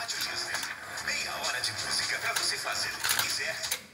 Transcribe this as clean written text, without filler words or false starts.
Rádio Disney. Meia hora de música pra você fazer o que quiser.